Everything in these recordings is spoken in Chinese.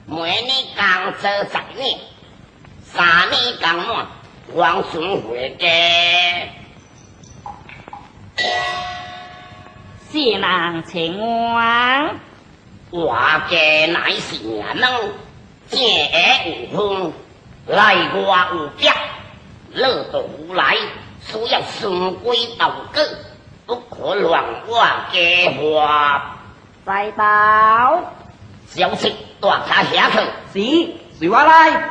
每年刚做10年，3年刚满，王孙回家。 新郎请安。 我家乃是娘能，正下有风，来我有别，乐独来，需要顺规道格，不可乱我家话。 再到。 消息大家下去。 是，随我来。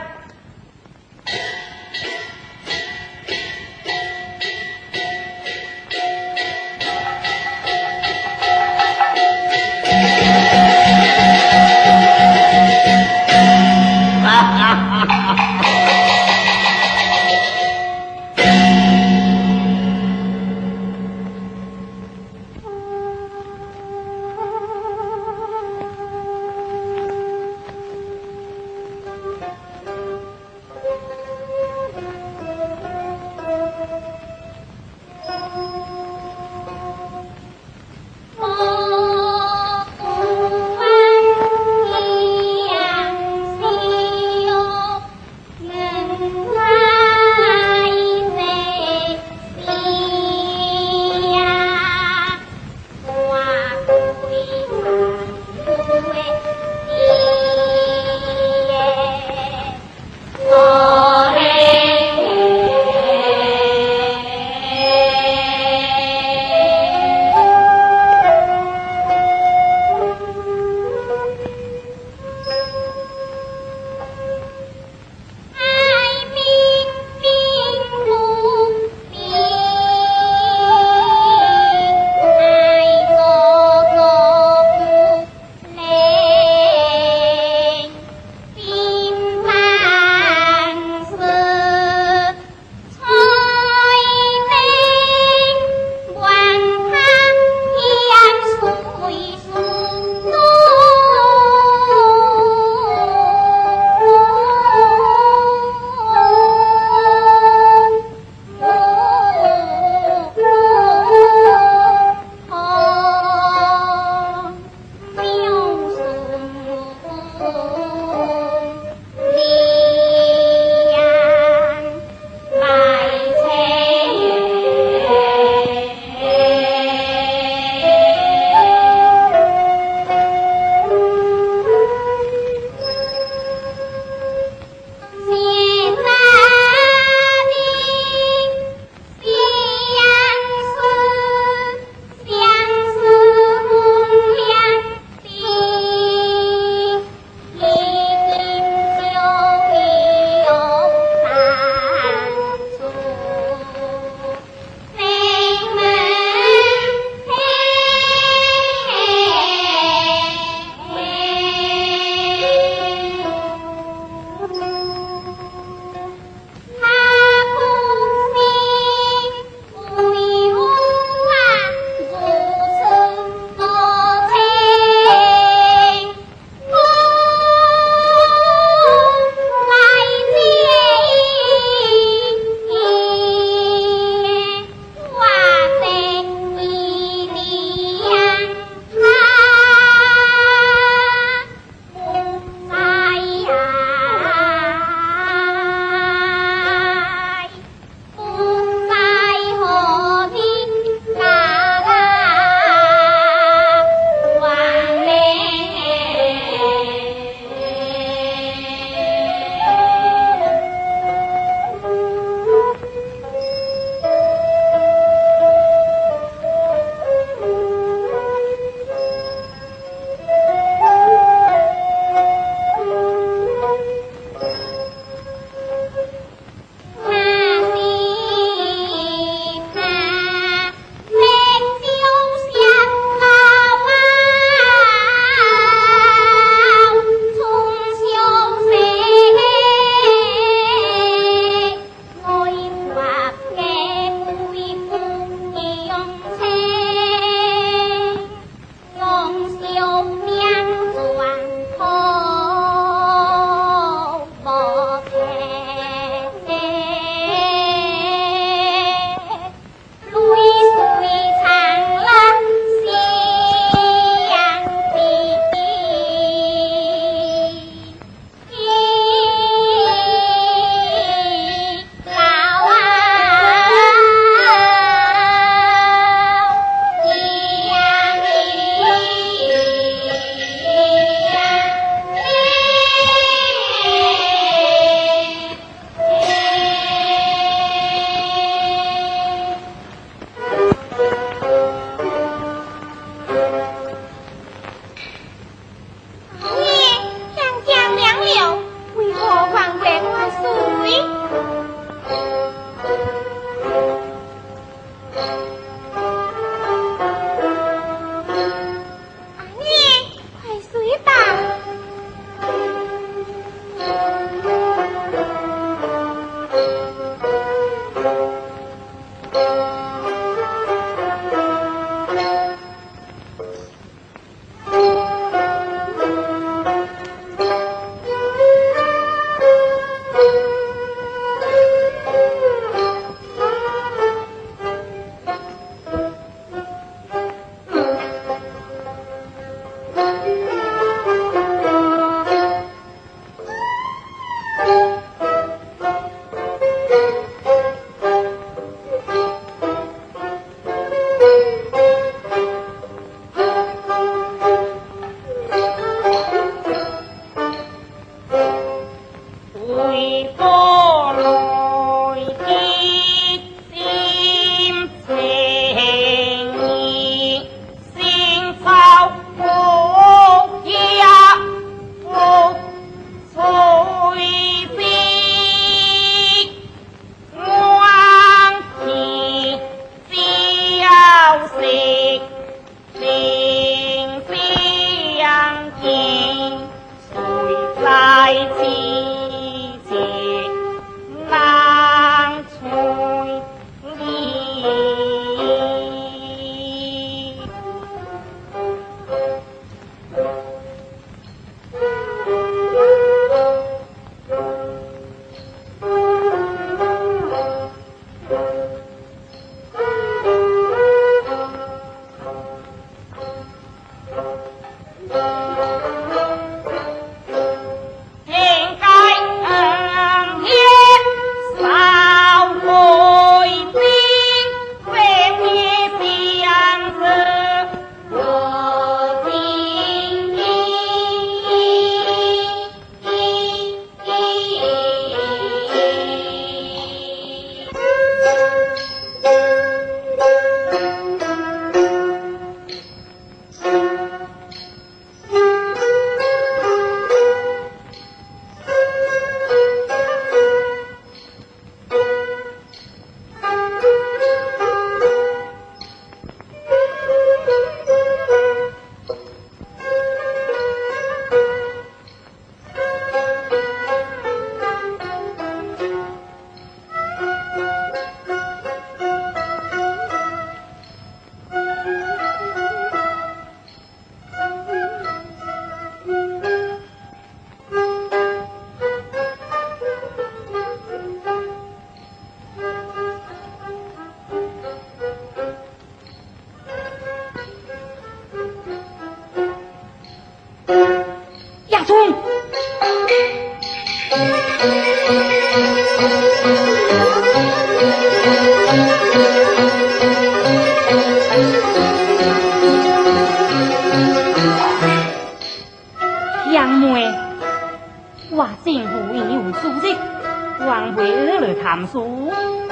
杨妹，我政府已有组织，还未来谈书。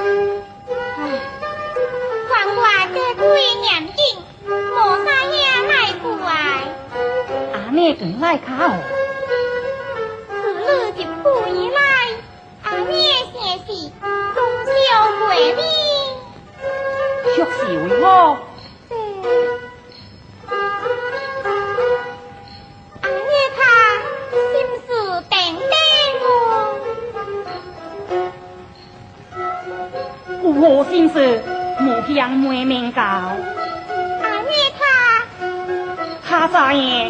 还我这几年景，无啥嘢来过来。 安尼更来卡哦。 自你入府以来，安尼些事终究过哩。 确实为何？有何心事？莫向妹明告。 安尼他啥嘢？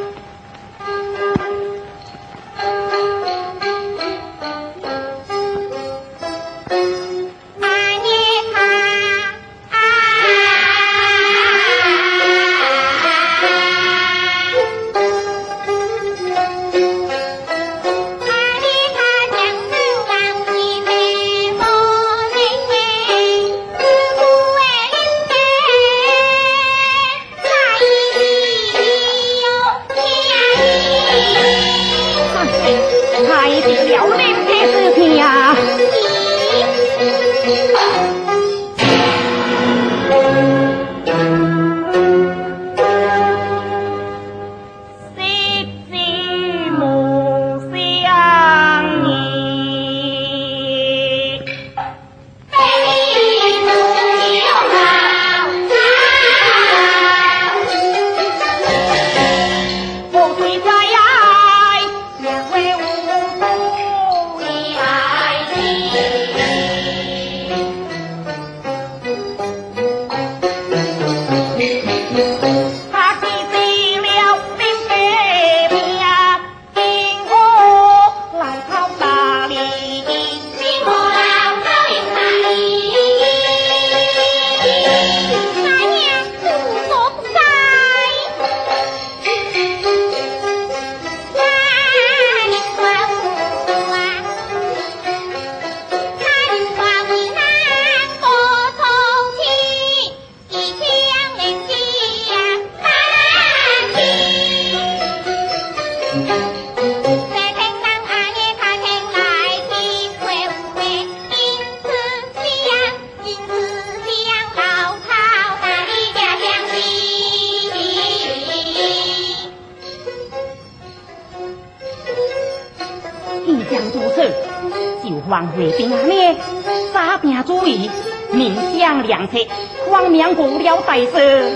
王回兵啊呢，诈病主义，面向良策，荒谬过了大事。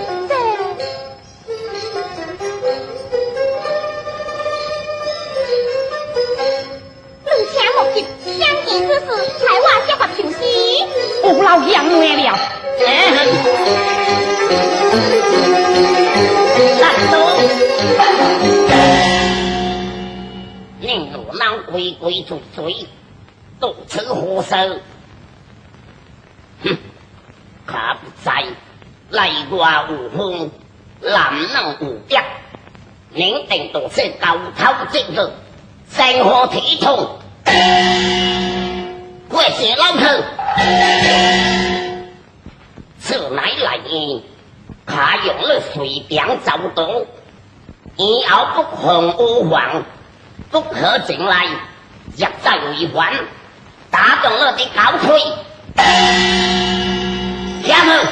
你请目击相见之事，害我结发求死。 有老杨妹了。 难道令我能规规矩矩？到此何事？哼！他不在，内外无风，男能无敌，明定都是高头正路，生活体统，我是老头。此乃来意，他用了随便走动，以后不红无黄，不可进来，入在为患。打动了的高腿，下去。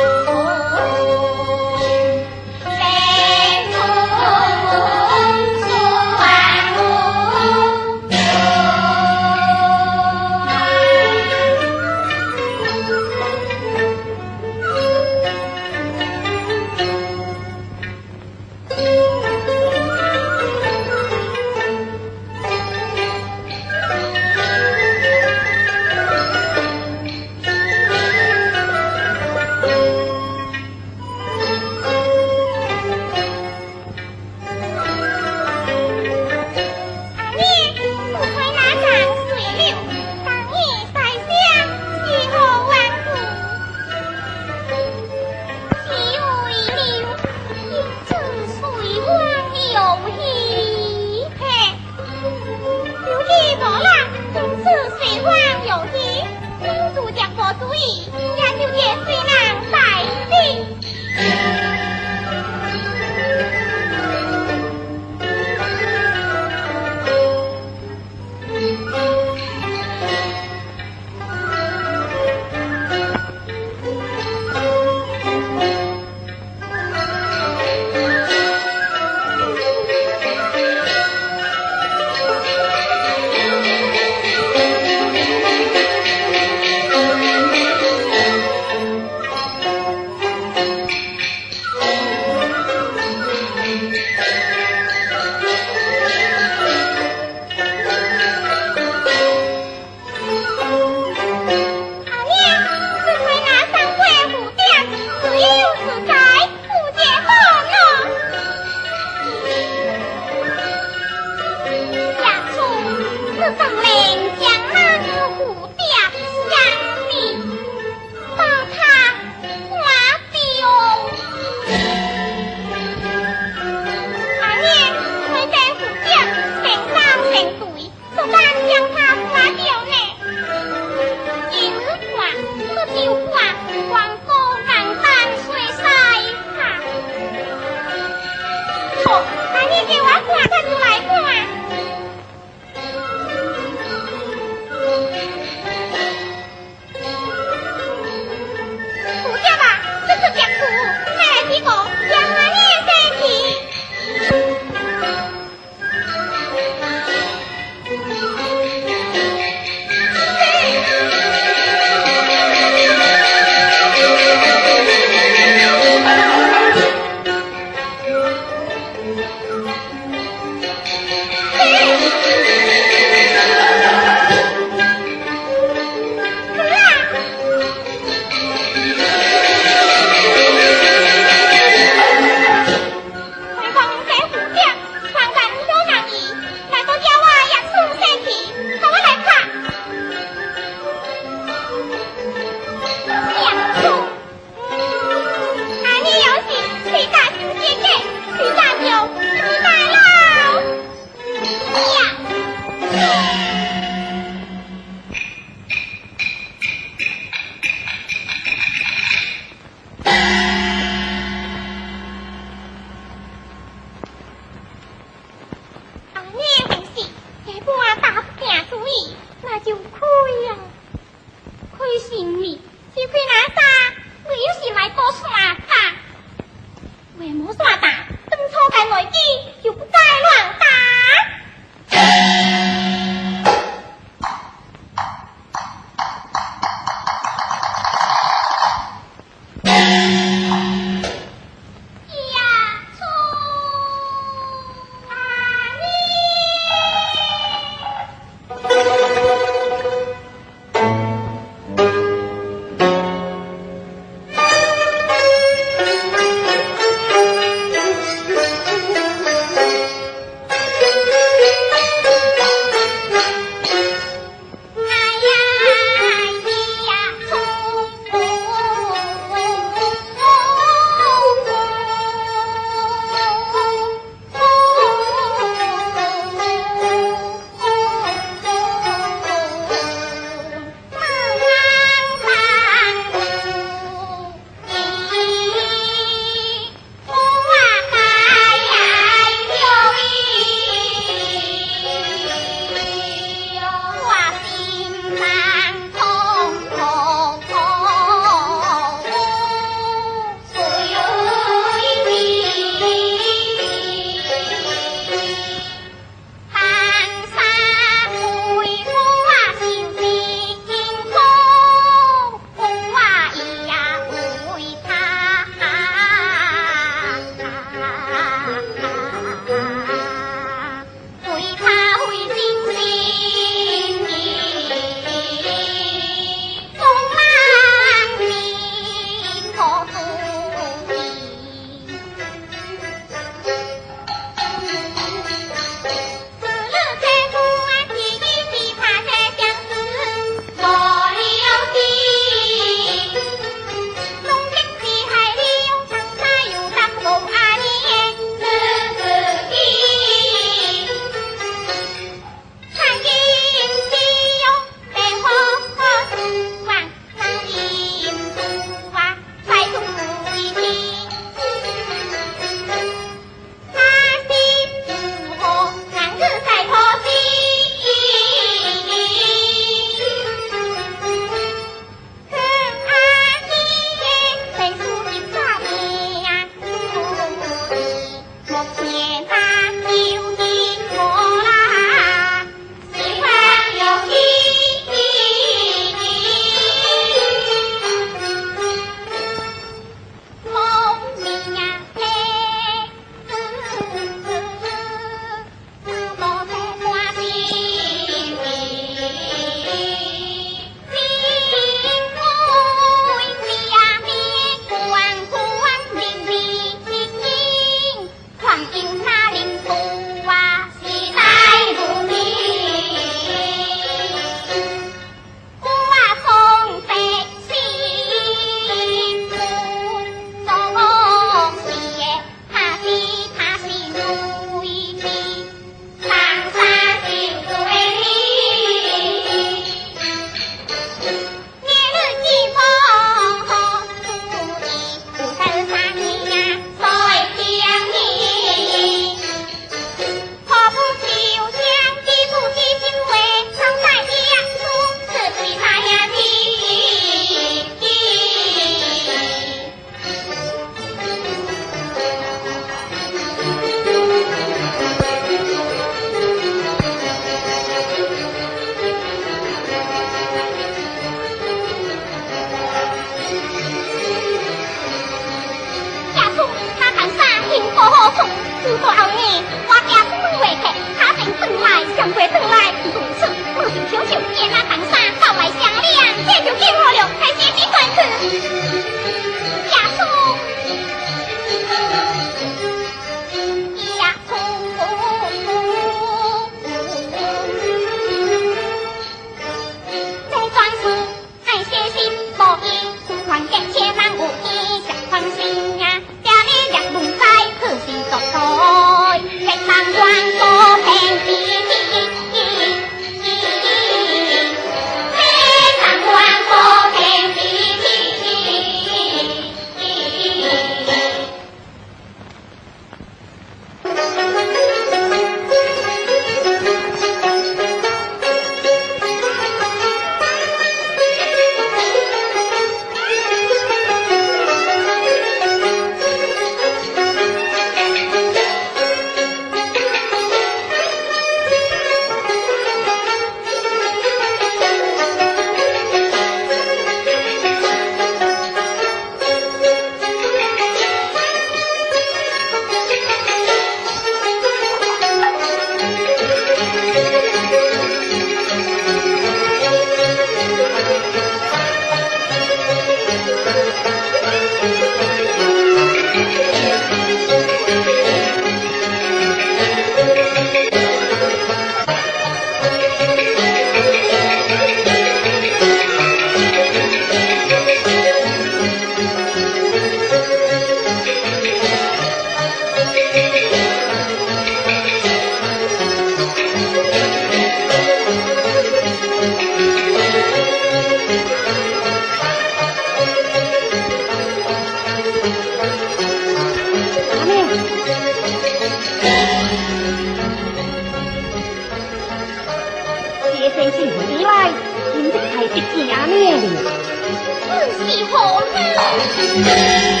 先生进回来，今日才得惊呢。 此是何事？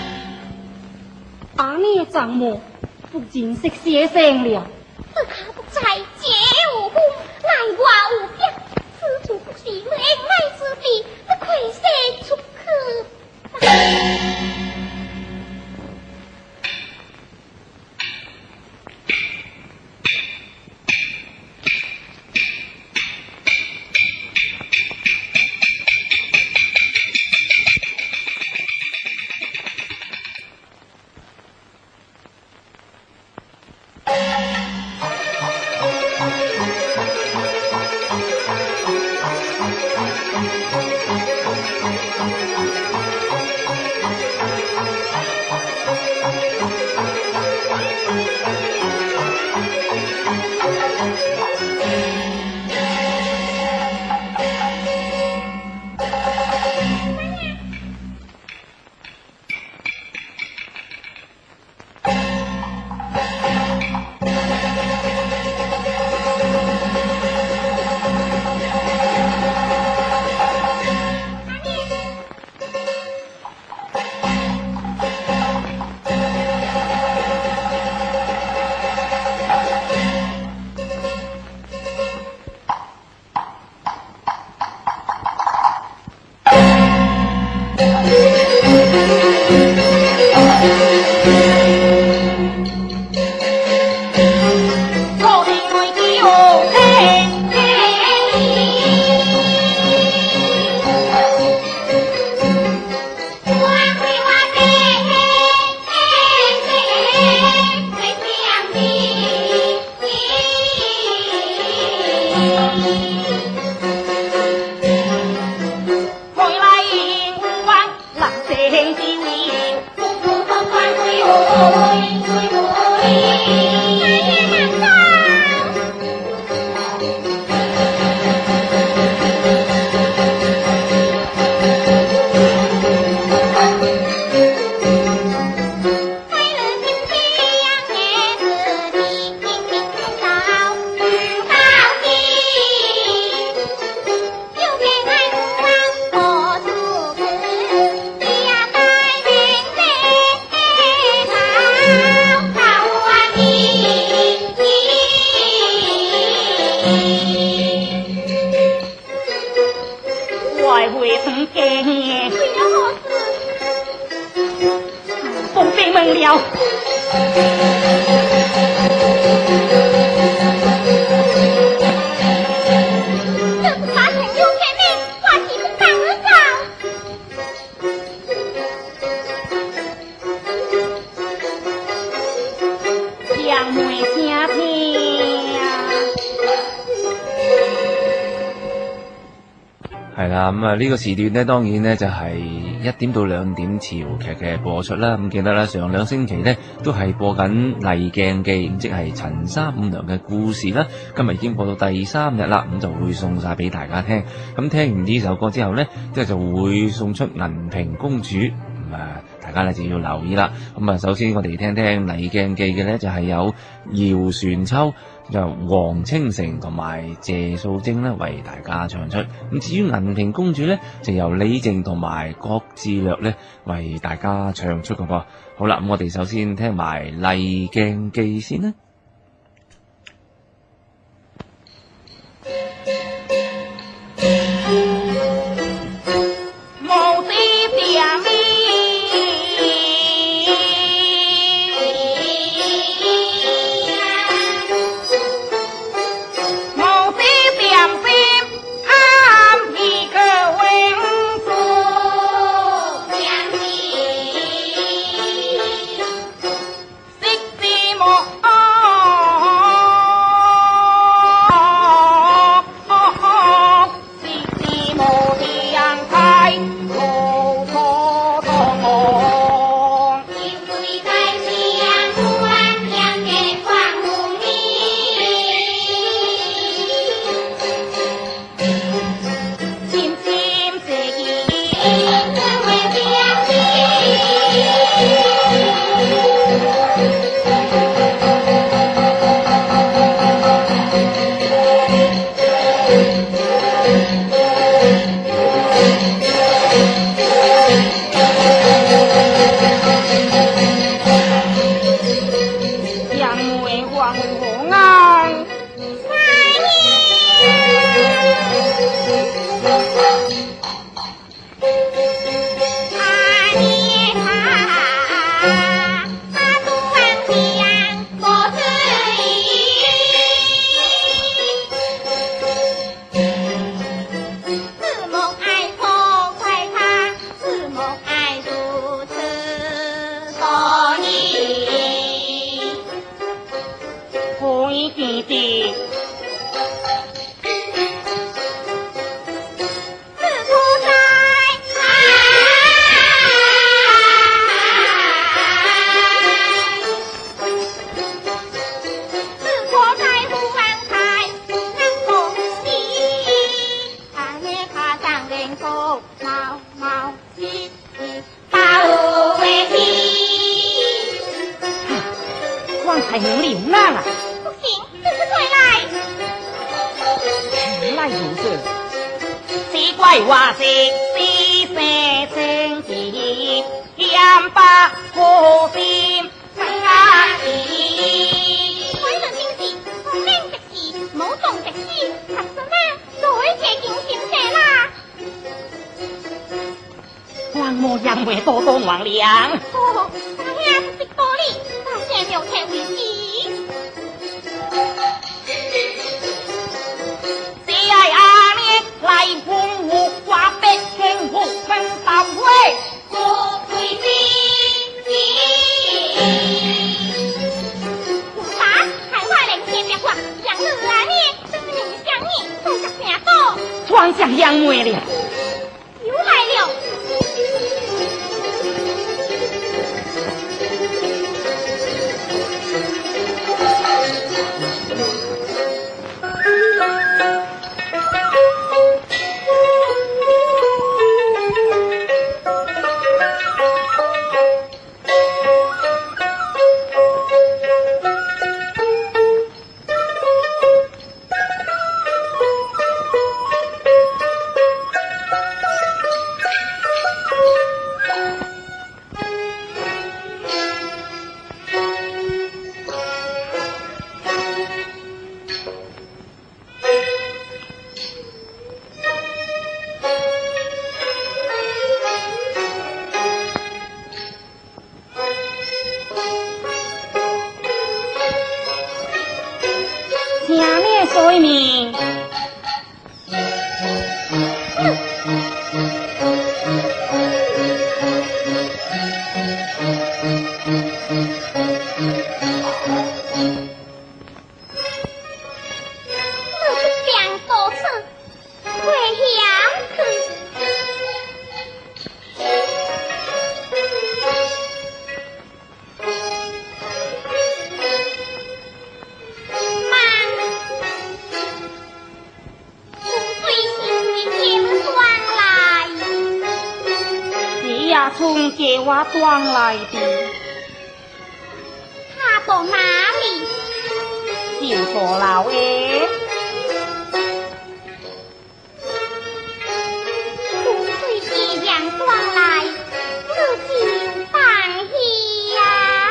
阿妹丈母不认识先生了。 这卡不在姐无功，内外无别，此处不是你恩爱之地，不愧射出去。 係啦，咁呢個時段呢，當然呢就係1點到2點潮劇嘅播出啦。咁記得啦，上2星期呢都係播緊《麗鏡記》，咁即係陳三五娘嘅故事啦。今日已經播到第3日啦，咁就會送晒俾大家聽。咁聽完呢首歌之後呢，即係就會送出銀屏公主。大家呢就要留意啦。咁首先我哋聽聽《麗鏡記》嘅呢，就係有姚船秋、由黃清城同埋謝素貞呢為大家唱出。咁至於銀屏公主呢，就由李靜同埋郭志略呢為大家唱出嘅噃。好啦，咁我哋首先聽埋《麗鏡記》先啦。 哦。 见的。才能流浪啊！ 不行，这是回来。 原来如此，奇怪话是是生生气，险把可心生啊气。 为人经济，聪明的是，冇懂的是，thật sự呢，再借景心者啦。 hoàng mô dằm về tô tô hoàng liang. Ồ, ta nghe thích bố đi, ta sẽ biểu thể quý trí. Sĩ ai nè, lại phung hụt quả bếp khen hụt phân tàu quê. Cô quý trí. Hùng phá, hải hoa lệnh thiên biệt hoặc, giảng ngữ nè, tức là những giảng nhị, tôi chắc mẹ tổ. Thoáng chẳng giang mùi liang. Yếu lại liệu. Toan lại đi. Hà tổ ná đi. Chịu tổ lão ế. Cũng tùy chỉ dàng toan lại. Cứ chịu bằng hì á.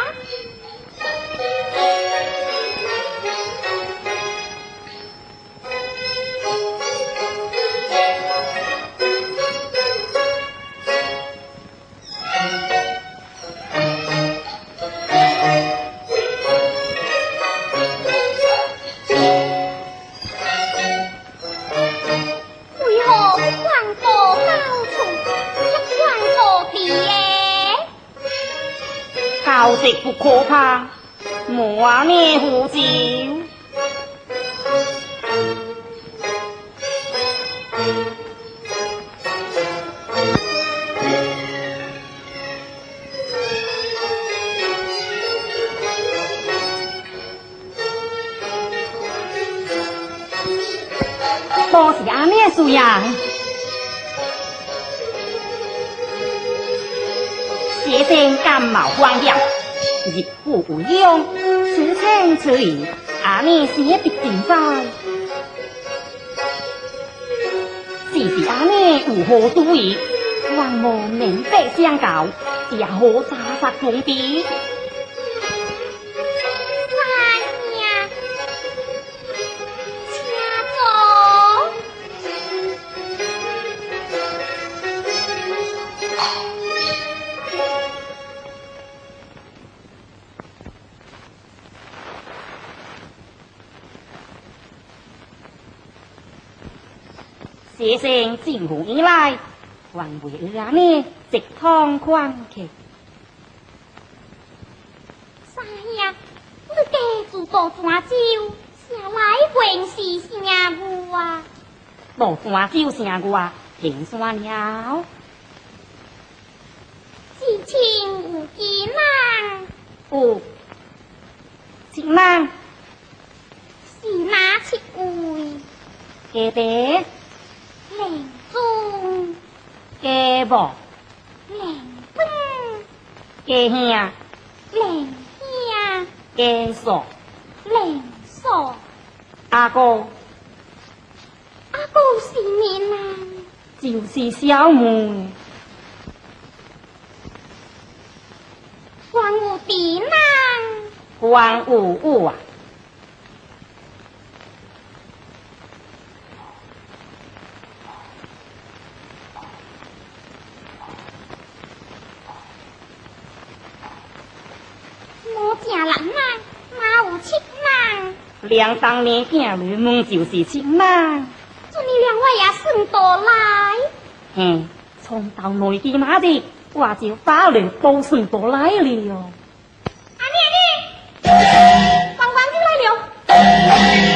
Cao dịch不可怕，莫念胡椒。多是阿咩素呀？学生感冒患病，入户无用，此情此理，阿咩写必定在。是阿咩有何主意？望无明白相告，也好查实封闭。学生进户以来，还为阿咩直通宽客。 啥呀？你家住多抓阄， 落山就成我平山了。 事情有几难？ 有一人是哪七位？ 家弟、 令尊、 家母、 令本、 家兄、 令兄、 家嫂、 令嫂。 阿哥阿哥是咩人？ 就是小妹。 还有弟人？ 还有啊， 我家人啊，哪有七人？ 两当年囝女们就是亲人。 这你两位也算多来。 嘿，从到内地那的，我就打人都算多来了。 王官进来了。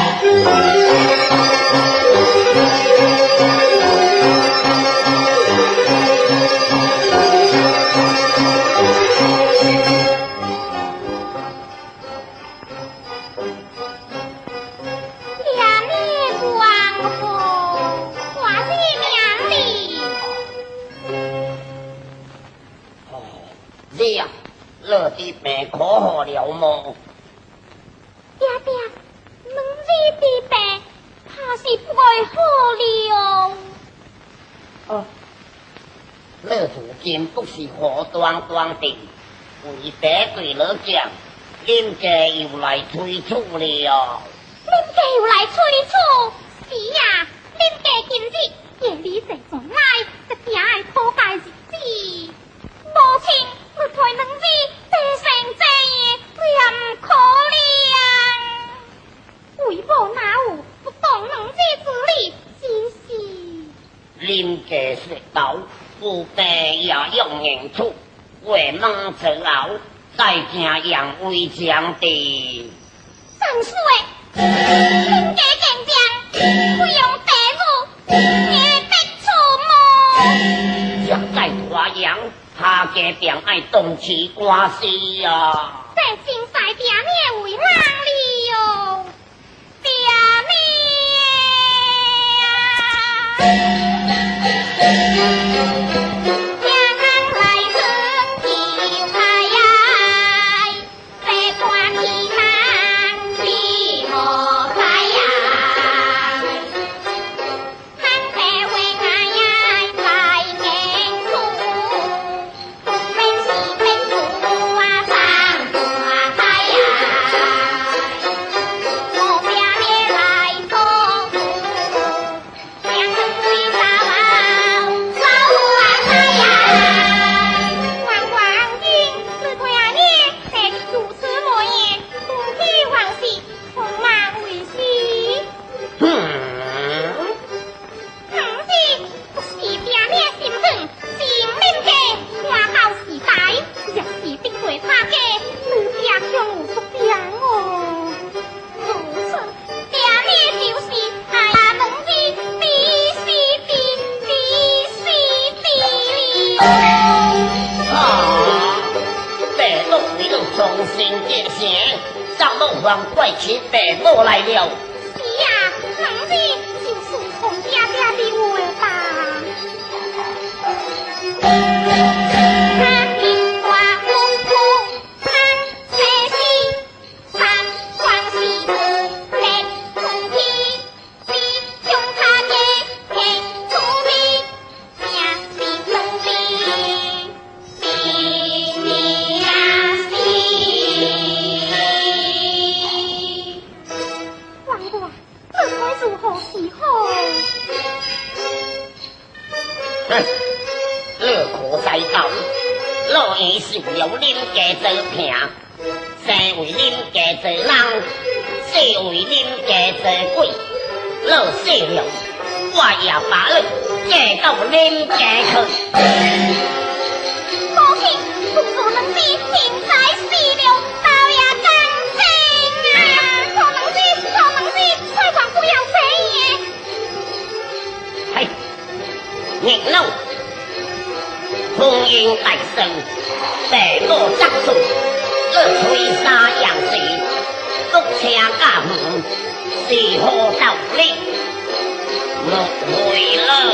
两面王后，我是娘哩。 你啊，乐的病可好了么？ 爹爹，两位的病怕是不会好了。 哦，乐如今不是好端端的，为得对了讲，恁家又来催促了。 恁家又来催促？是呀，恁家今日夜里坐上来，一定爱讨家日子。母亲，我陪两位地成这夜，也唔可怜。为母哪有不懂两位之理？真是。 恁家说道，父病也用言出，为梦之后，再正杨为强的。 正是诶，恁家健将，不用父母，也得出门。 若再拖扬，他家便爱动起关系啊！ 这真赛爹咩为人哩哟，爹咩。 怪起白母来了。 是呀，两位就是红爹爹的话吧。 受了恁家做病，生为恁家做人，死为恁家做鬼。老死了，我也把你嫁到恁家去。 母亲，父母能知现在死了，倒也干净啊！可能知，快还不要这样。 逆路，风云大盛，地落杂树，二吹沙扬时，福车家母，是何道理？莫回了，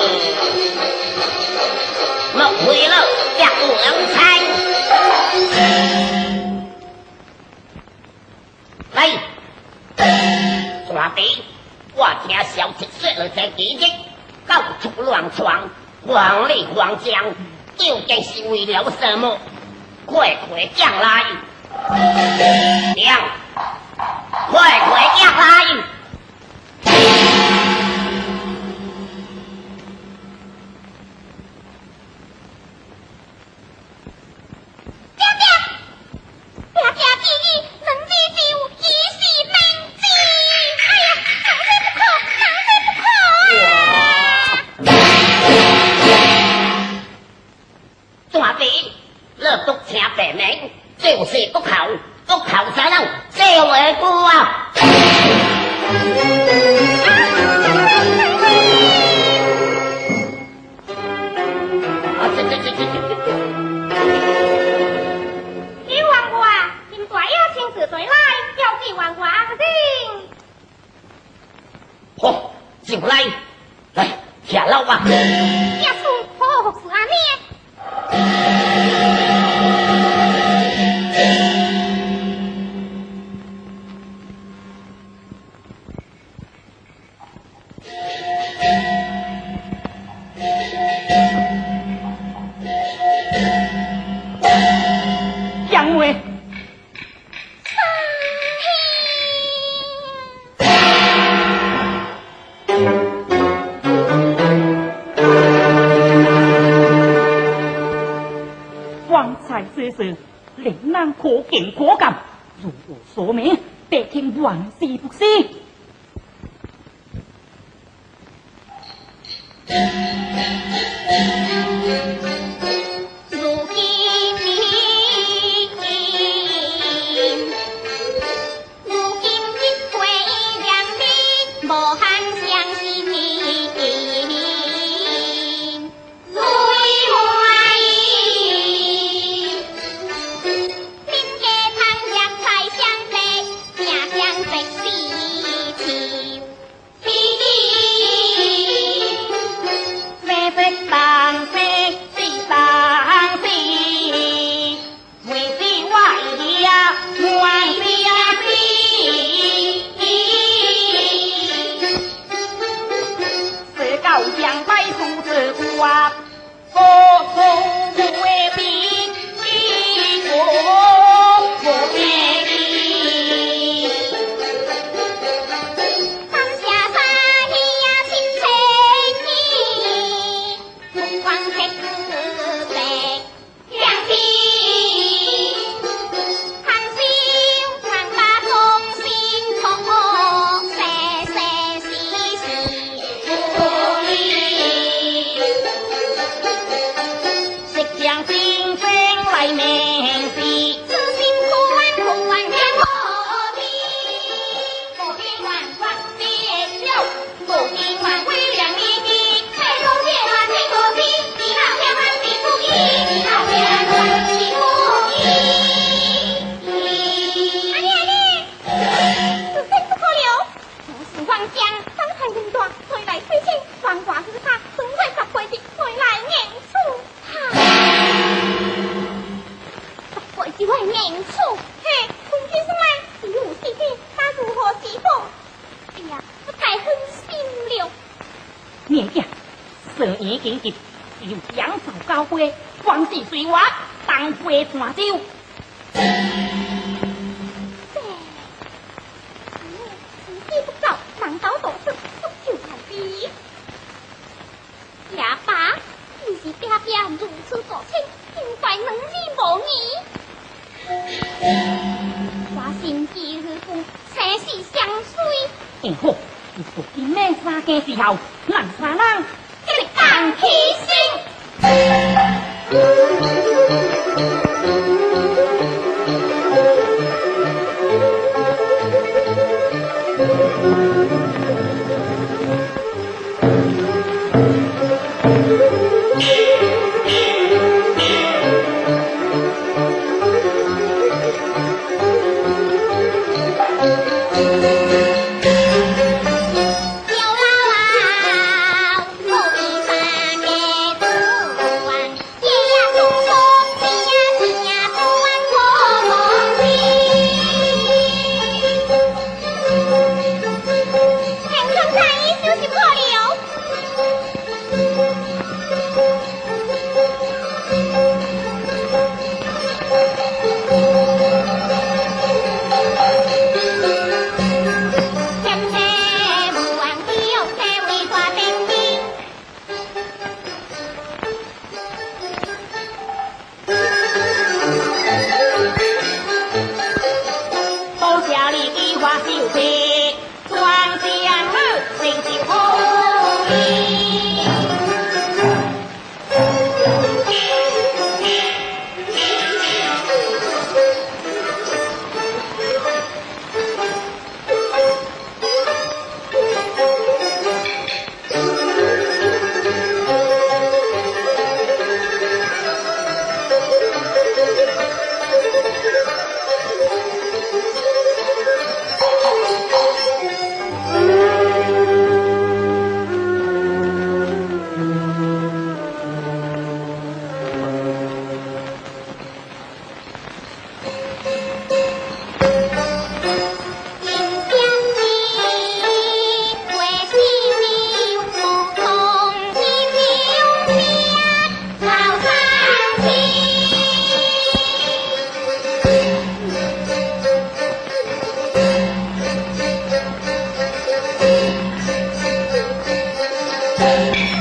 莫回了，别两餐。来，大弟，我听小七说了这几日，到处乱闯，慌里慌张，究竟是为了什么？快快讲来！讲，快快讲来！就是不考，不考才能社会过啊！ 你王我啊，现在要请示谁来？要记王王定。 好，就来，来下楼啊！ 要送好是阿咩？ 姜维，方才说是令人可敬可感，如我所命，得听万事不思。 啊！